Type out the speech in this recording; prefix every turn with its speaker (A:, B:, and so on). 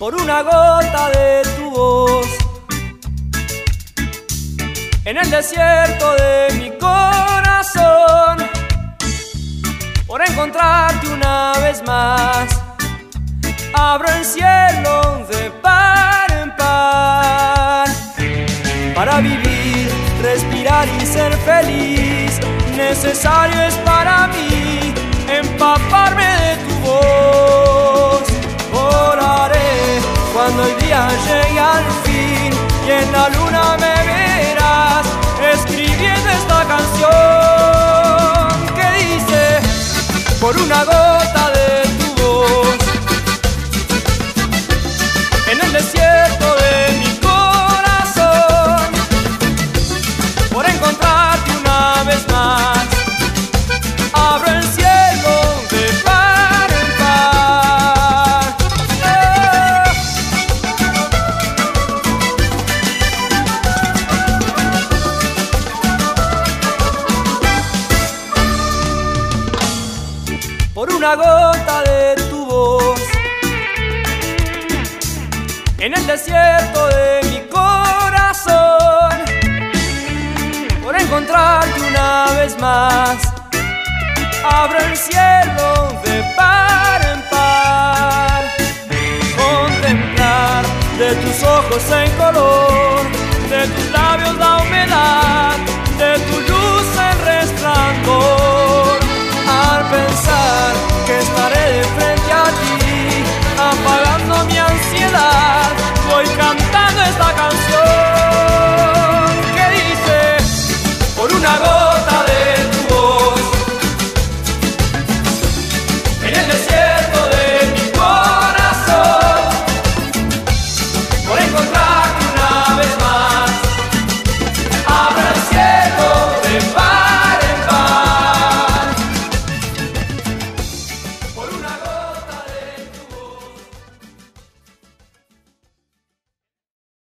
A: por una gota de tu voz. En el desierto de mi corazón, por encontrarte una vez más, abro el cielo de par en par. Para vivir, respirar y ser feliz, necesario es para mí empaparme de tu voz. Volaré cuando el día llegue al fin y en la luna me verás escribiendo esta canción que dice: por una gota de tu voz, en el desierto de mi corazón, por encontrarte una vez más, abro el cielo de par en par. Por una gota de tu voz, en el desierto de mi corazón, por encontrarte una vez más, abro el cielo de par en par. Contemplar de tus ojos en color, de tus labios